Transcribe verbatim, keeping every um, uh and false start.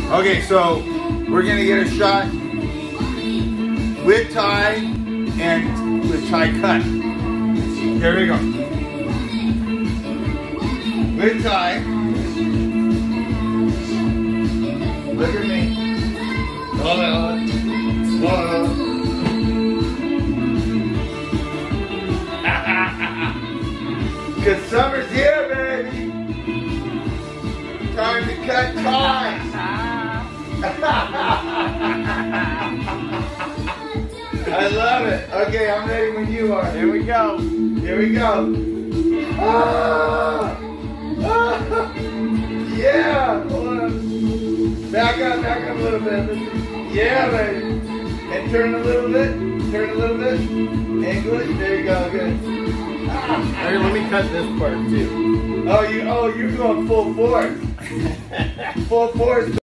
Okay, so we're gonna get a shot with tie and with tie cut. Here we go. With tie. Look at me. Hold on. Hold on. Cause summer's here, baby. Time to cut ties. I love it. Okay, I'm ready when you are. Here we go. Here we go. Ah! Ah! Yeah. Hold on. Back up, back up a little bit. Yeah, baby. And turn a little bit. Turn a little bit. Angle it. There you go. Good. Here, let me cut this part too. Oh, you. Oh, you're going full force. Full force.